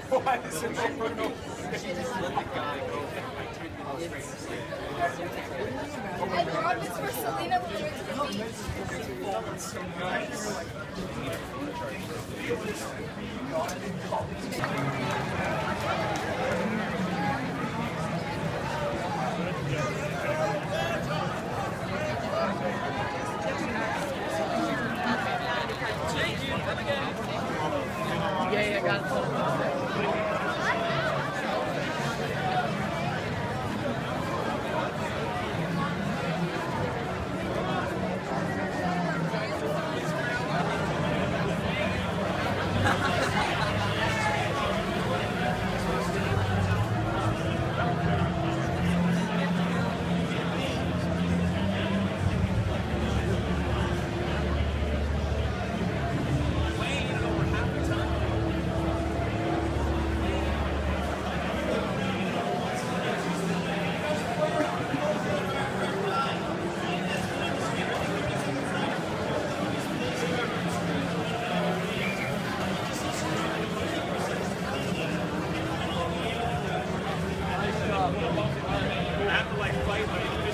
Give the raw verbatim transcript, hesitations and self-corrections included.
Why is it over? No. I brought this for Selena when we went to the beach. It's so nice. Yeah, yeah, got it. I have to like fight.